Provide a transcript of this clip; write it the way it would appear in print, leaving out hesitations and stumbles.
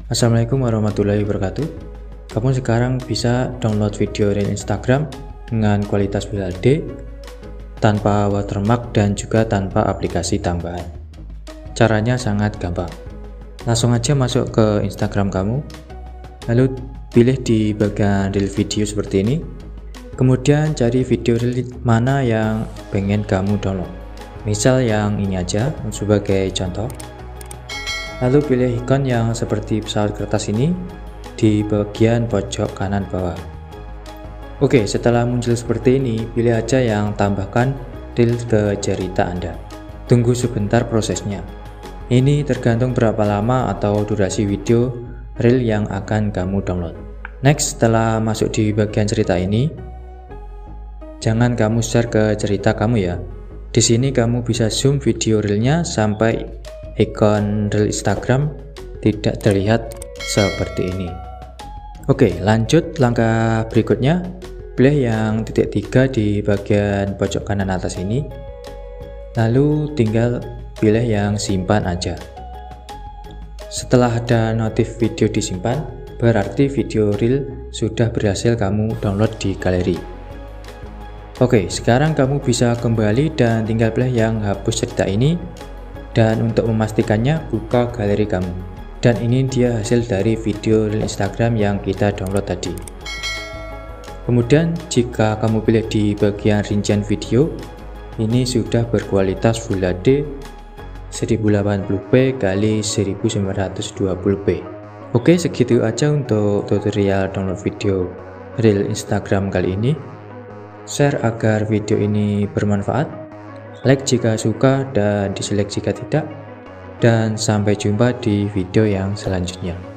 Assalamualaikum warahmatullahi wabarakatuh. Kamu sekarang bisa download video dari Instagram dengan kualitas Full HD tanpa watermark dan juga tanpa aplikasi tambahan. Caranya sangat gampang. Langsung aja masuk ke Instagram kamu, lalu pilih di bagian reel video seperti ini. Kemudian cari video reel mana yang pengen kamu download. Misal yang ini aja sebagai contoh. Lalu pilih ikon yang seperti pesawat kertas ini di bagian pojok kanan bawah. Oke, setelah muncul seperti ini, pilih aja yang tambahkan reel ke cerita Anda. Tunggu sebentar prosesnya. Ini tergantung berapa lama atau durasi video reel yang akan kamu download. Next, setelah masuk di bagian cerita ini, jangan kamu share ke cerita kamu ya. Di sini kamu bisa zoom video reelnya sampai ikon reel Instagram tidak terlihat seperti ini. Oke, lanjut langkah berikutnya. Pilih yang titik 3 di bagian pojok kanan atas ini. Lalu tinggal pilih yang simpan aja. Setelah ada notif video disimpan, berarti video reel sudah berhasil kamu download di galeri. Oke, sekarang kamu bisa kembali dan tinggal pilih yang hapus cerita ini. Dan untuk memastikannya, buka galeri kamu. Dan ini dia hasil dari video reel Instagram yang kita download tadi. Kemudian jika kamu pilih di bagian rincian video, ini sudah berkualitas Full HD 1080p x 1920p. Oke, segitu aja untuk tutorial download video reel Instagram kali ini. Share agar video ini bermanfaat. Like jika suka dan dislike jika tidak, dan sampai jumpa di video yang selanjutnya.